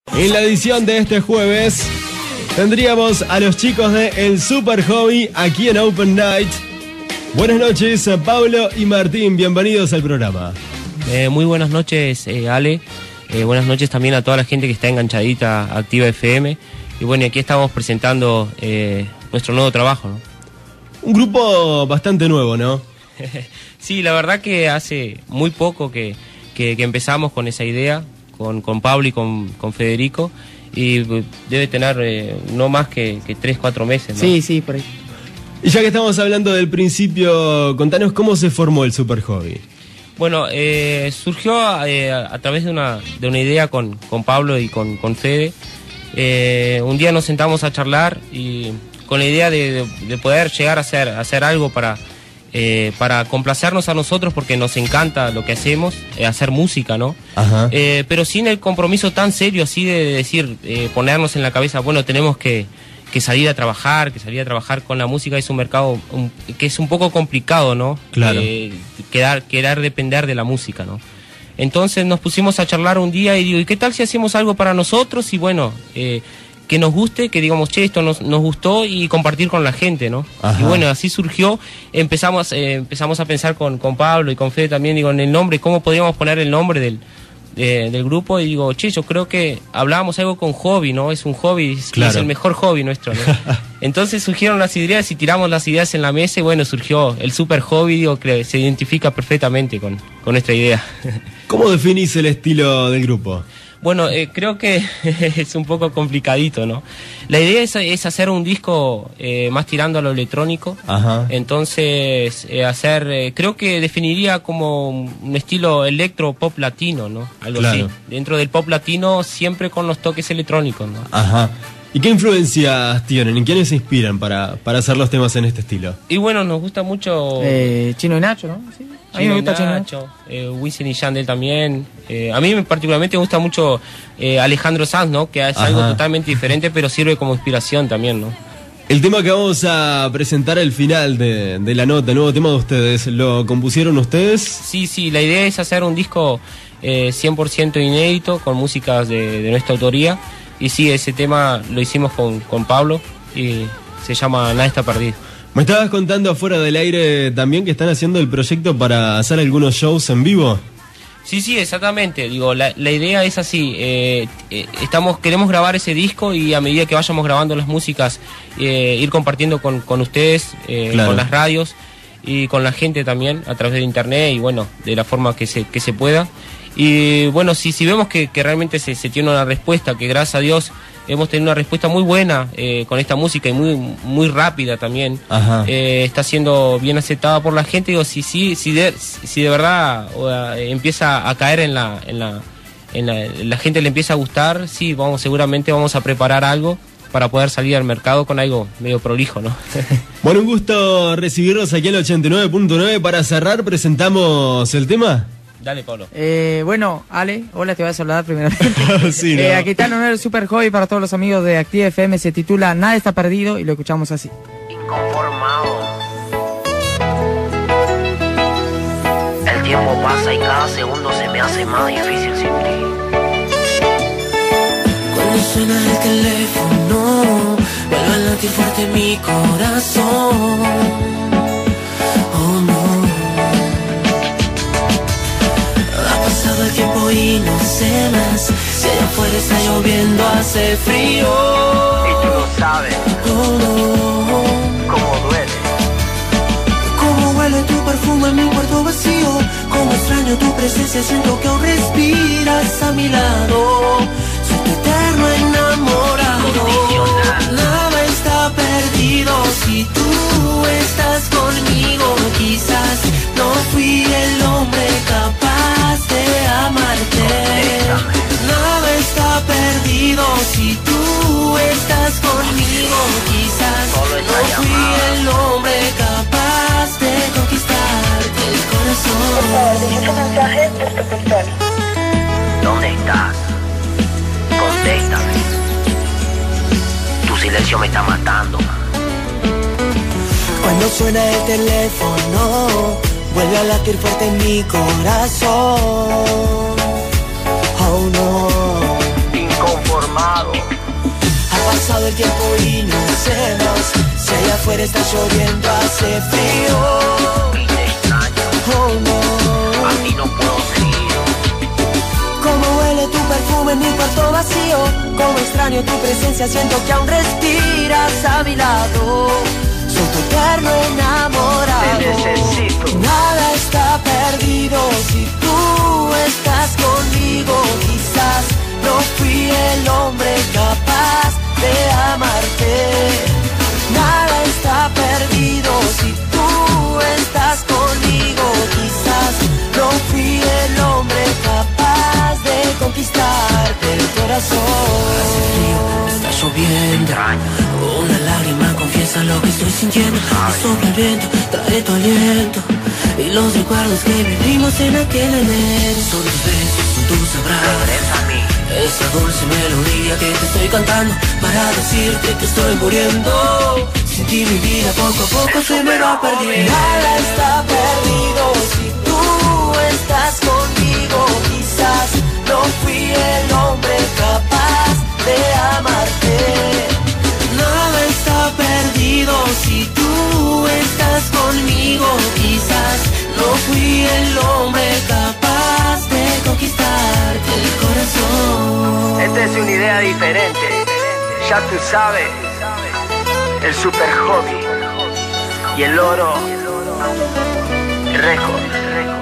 En la edición de este jueves tendríamos a los chicos de El Super Hobby aquí en Open Night. Buenas noches, Pablo y Martín, bienvenidos al programa. Muy buenas noches, Ale. Buenas noches también a toda la gente que está enganchadita a Activa FM. Y bueno, aquí estamos presentando nuestro nuevo trabajo, ¿no? Un grupo bastante nuevo, ¿no? Sí, la verdad que hace muy poco que empezamos con esa idea, con Pablo y con Federico, y debe tener no más que 3-4 meses, ¿no? Sí, por ahí. Y ya que estamos hablando del principio, contanos cómo se formó el Super Hobby. Bueno, surgió a través de una idea con Pablo y con Fede. Un día nos sentamos a charlar y con la idea de poder llegar a hacer algo para complacernos a nosotros, porque nos encanta lo que hacemos, hacer música, ¿no? Ajá. Pero sin el compromiso tan serio así de decir, ponernos en la cabeza, bueno, tenemos que salir a trabajar, con la música. Es un mercado que es un poco complicado, ¿no? Claro. Querer depender de la música, ¿no? Entonces nos pusimos a charlar un día y digo, ¿y qué tal si hacemos algo para nosotros? Y bueno, que nos guste, que digamos, che, esto nos gustó, y compartir con la gente, ¿no? Ajá. Y bueno, así surgió. Empezamos a pensar con Pablo y con Fede también, digo, en el nombre, cómo podríamos poner el nombre del grupo, y digo, che, yo creo que hablábamos algo con hobby, ¿no? Es un hobby, claro. Es el mejor hobby nuestro, ¿no? Entonces surgieron las ideas y tiramos las ideas en la mesa, y bueno, surgió el Super Hobby, digo, que se identifica perfectamente con nuestra idea. ¿Cómo definís el estilo del grupo? Bueno, creo que es un poco complicadito, ¿no? La idea es hacer un disco más tirando a lo electrónico. Ajá. Entonces, creo que definiría como un estilo electro pop latino, ¿no? Algo Claro. así. Dentro del pop latino, siempre con los toques electrónicos, ¿no? Ajá. ¿Y qué influencias tienen? ¿En quiénes se inspiran para hacer los temas en este estilo? Y bueno, nos gusta mucho Chino y Nacho, ¿no? Sí. A mí me gusta Chino y Nacho. Wisin y Yandel también. A mí particularmente me gusta mucho Alejandro Sanz, ¿no? Que es algo totalmente diferente, pero sirve como inspiración también, ¿no? El tema que vamos a presentar al final de la nota, el nuevo tema de ustedes, ¿lo compusieron ustedes? Sí, la idea es hacer un disco 100% inédito, con músicas de nuestra autoría. Y sí, ese tema lo hicimos con Pablo y se llama Nada está perdido. Me estabas contando afuera del aire también que están haciendo el proyecto para hacer algunos shows en vivo. Sí, exactamente. Digo, la idea es así. Queremos grabar ese disco, y a medida que vayamos grabando las músicas, ir compartiendo con ustedes, Claro. con las radios y con la gente también a través de internet, y bueno, de la forma que se pueda. Y bueno, si vemos que realmente se tiene una respuesta, que gracias a Dios hemos tenido una respuesta muy buena con esta música, y muy rápida también. Ajá. Está siendo bien aceptada por la gente. Digo, si de verdad empieza a caer en la gente, le empieza a gustar, sí, seguramente vamos a preparar algo para poder salir al mercado con algo medio prolijo, ¿no? Bueno, un gusto recibirlos aquí en el 89.9. Para cerrar, presentamos el tema. Dale, Pablo. Bueno, Ale, hola, te voy a saludar primeramente. Sí, ¿no? Aquí está el nuevo Super Hobby para todos los amigos de Activa FM. Se titula Nada está perdido, y lo escuchamos así. Inconformado. El tiempo pasa y cada segundo se me hace más difícil sin ti. Cuando suena el teléfono, vuelve a latir fuerte mi corazón. Oh no. Ha pasado el tiempo y no sé más. Si allá afuera está lloviendo, hace frío. Y tú lo sabes, Oh no. cómo duele. Cómo huele tu perfume en mi cuarto vacío. Cómo extraño tu presencia, siento que aún respiras a mi lado. Soy tu eterno enamorado. Incondicional. Nada está perdido si tú estás conmigo. Quizás no fui el hombre capaz de amarte. Nada está perdido si tú estás conmigo. Quizás Solo esta no fui llamada. el hombre capaz de conquistarte el corazón. ¿Dónde estás? Contéstame. Tu silencio me está matando. Cuando suena el teléfono, vuelve a latir fuerte en mi corazón. Oh no. Inconformado. pasado el tiempo y no sé más. Si allá afuera está lloviendo, hace frío Y te extraño, oh no. así no puedo seguir. Cómo huele tu perfume en mi cuarto vacío. Cómo extraño tu presencia, siento que aún respiras a mi lado. Soy tu eterno enamorado. Te necesito. Nada está perdido si tú estás conmigo. Quizás no fui el hombre capaz de amarte. Nada está perdido si tú estás conmigo. Quizás no fui el hombre capaz de conquistarte el corazón. Hace frío, está lloviendo. Una lágrima confiesa lo que estoy sintiendo. Y sopla el viento, trae tu aliento. Y los recuerdos que vivimos en aquel enero. Son tus besos, son tus abrazos. Regresa a mí. Esa dulce melodía que te estoy cantando para decirte que estoy muriendo. Sin ti mi vida poco a poco se me va perdiendo. Nada está perdido si tú estás conmigo. Quizás no fui el hombre capaz de amarte. Nada está perdido si tú estás conmigo. Quizás no fui el hombre capaz de conquistarte el corazón. Esta es una idea diferente. Ya tú sabes. El Super Hobby. Y el oro. El récord.